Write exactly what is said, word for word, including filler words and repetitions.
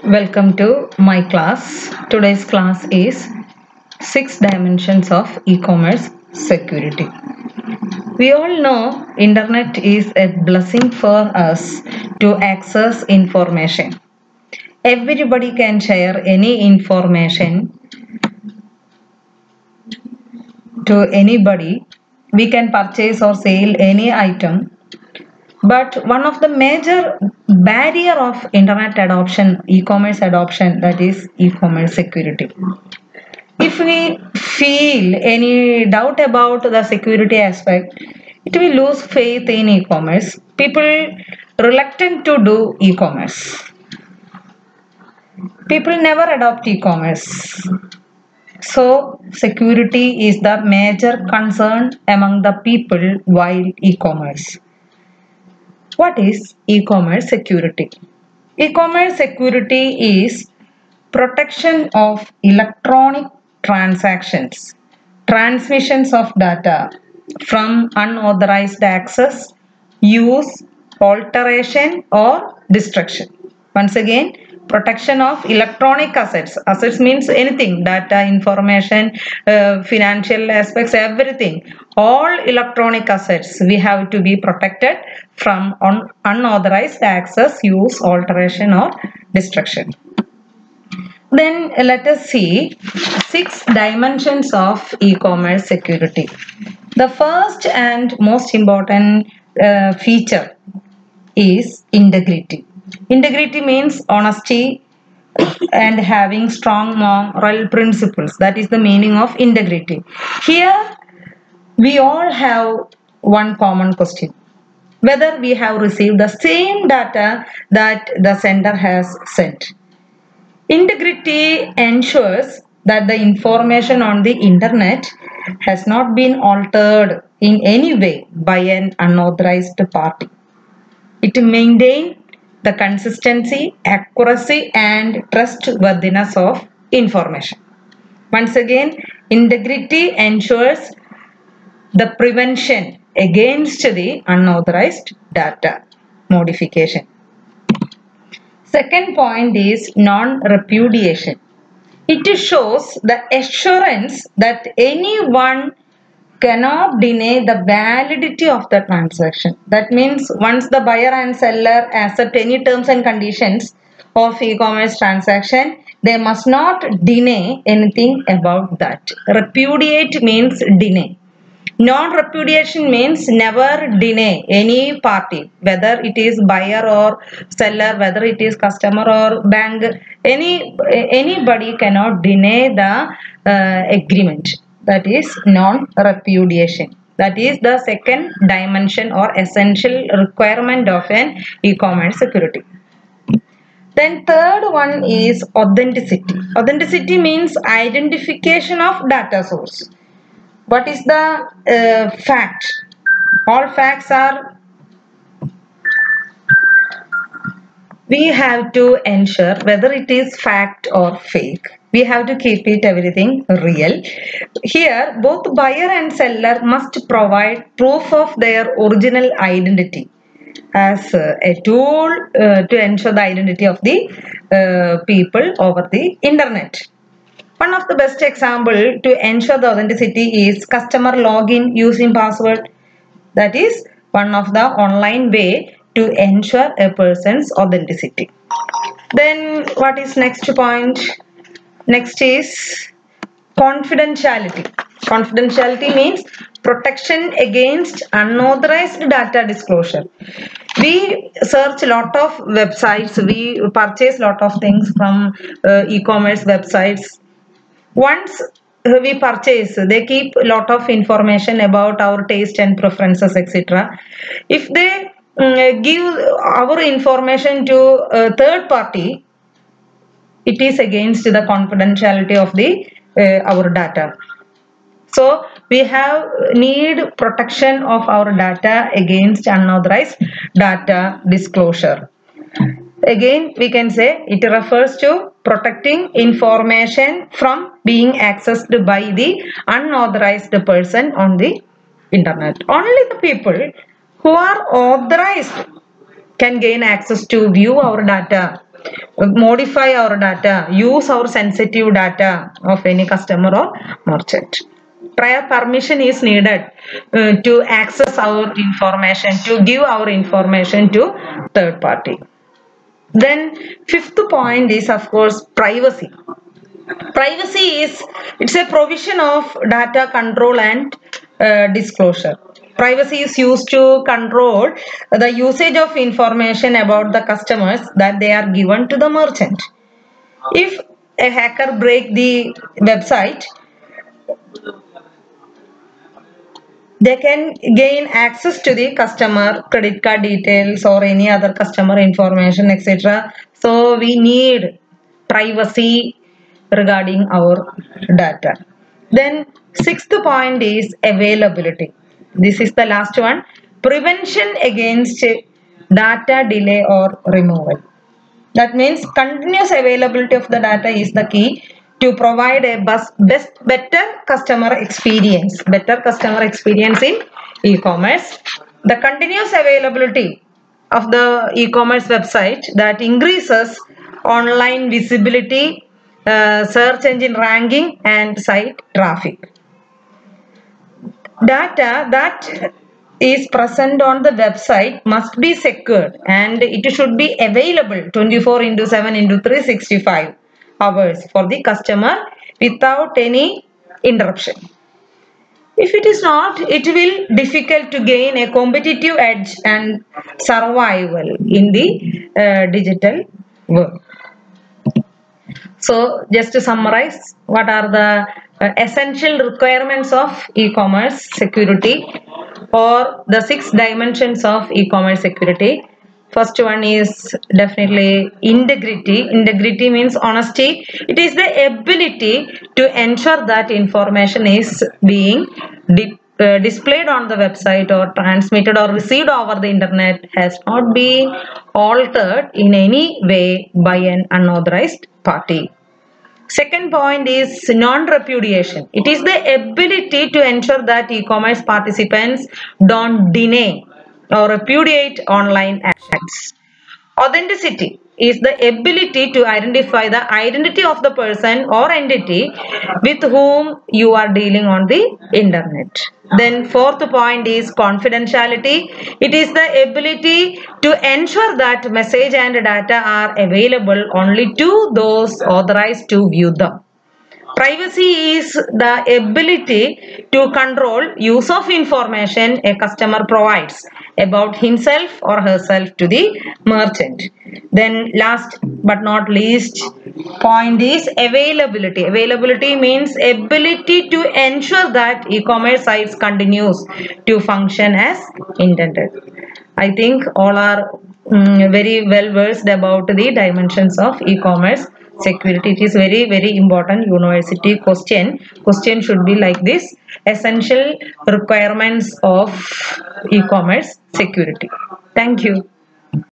Welcome to my class. Today's class is six dimensions of e-commerce security. We all know internet is a blessing for us to access information. Everybody can share any information to anybody. We can purchase or sell any item. But one of the major barrier of internet adoption, e-commerce adoption, that is e-commerce security. If we feel any doubt about the security aspect, it will lose faith in e-commerce. People reluctant to do e-commerce. People never adopt e-commerce. So security is the major concern among the people while e-commerce. What is e-commerce security? E-commerce security is protection of electronic transactions, transmissions of data from unauthorized access, use, alteration or destruction. Once again, protection of electronic assets. Assets means anything, data, information, uh, financial aspects, everything. All electronic assets we have to be protected from un unauthorized access, use, alteration or destruction. Then let us see six dimensions of e-commerce security. The first and most important uh, feature is integrity. Integrity means honesty and having strong moral principles. That is the meaning of integrity. Here we all have one common question: whether we have received the same data that the sender has sent. Integrity ensures that the information on the internet has not been altered in any way by an unauthorized party. It maintains the consistency, accuracy and trustworthiness of information. Once again, integrity ensures the prevention against the unauthorized data modification. Second point is non-repudiation. It shows the assurance that anyone cannot deny the validity of the transaction. That means once the buyer and seller accept any terms and conditions of e-commerce transaction, they must not deny anything about that. Repudiate means deny. Non-repudiation means never deny any party, whether it is buyer or seller, whether it is customer or bank. Any anybody cannot deny the uh, agreement. That is non-repudiation. That is the second dimension or essential requirement of an e-commerce security. Then third one is authenticity. Authenticity means identification of data source. What is the uh, fact? All facts are, we have to ensure whether it is fact or fake. We have to keep it everything real. Here both buyer and seller must provide proof of their original identity as uh, a tool uh, to ensure the identity of the uh, people over the internet. One of the best example to ensure the authenticity is customer login using password. That is one of the online way to ensure a person's authenticity. Then what is next point? Next is confidentiality. Confidentiality means protection against unauthorized data disclosure. We search a lot of websites, we purchase a lot of things from uh, e-commerce websites. Once we purchase, they keep a lot of information about our taste and preferences, et cetera. If they um, give our information to a third party, it is against the confidentiality of the uh, our data. So we have need protection of our data against unauthorized data disclosure. Again, we can say it refers to protecting information from being accessed by the unauthorized person on the internet. Only the people who are authorized can gain access to view our data. modify our data, use our sensitive data of any customer or merchant. Prior permission is needed uh, to access our information, to give our information to third party. Then fifth point is of course privacy. Privacy is, it's a provision of data control and uh, disclosure. Privacy is used to control the usage of information about the customers that they are given to the merchant. If a hacker break the website, they can gain access to the customer credit card details or any other customer information, et cetera. So we need privacy regarding our data. Then sixth point is availability. This is the last one. Prevention against data delay or removal. That means continuous availability of the data is the key to provide a best, best better customer experience. Better customer experience in e-commerce. The continuous availability of the e-commerce website that increases online visibility, uh, search engine ranking and site traffic. Data that is present on the website must be secured and it should be available twenty-four into seven into three hundred sixty-five hours for the customer without any interruption. If it is not, it will difficult to gain a competitive edge and survival in the uh, digital world. So just to summarize, what are the uh, essential requirements of e-commerce security or the six dimensions of e-commerce security? First one is definitely integrity. Integrity means honesty. It is the ability to ensure that information is being di uh, displayed on the website or transmitted or received over the internet has not been altered in any way by an unauthorized party. Second point is non-repudiation. It is the ability to ensure that e-commerce participants don't deny or repudiate online actions. Authenticity is the ability to identify the identity of the person or entity with whom you are dealing on the internet. Then fourth point is confidentiality. It is the ability to ensure that message and data are available only to those authorized to view them. Privacy is the ability to control use of information a customer provides about himself or herself to the merchant. Then last but not least point is availability. Availability means ability to ensure that e-commerce sites continues to function as intended. I think all are um, very well versed about the dimensions of e-commerce security. It is very very important university question. Question should be like this: essential requirements of e-commerce security. Thank you.